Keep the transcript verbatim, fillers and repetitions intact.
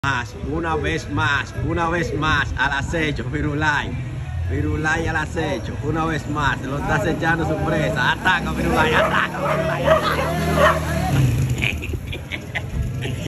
Más, una vez más, una vez más, al acecho, Firulai. Firulai al acecho, una vez más, se lo está acechando su presa. Ataca, Firulai, ataca, Firulai, ataca.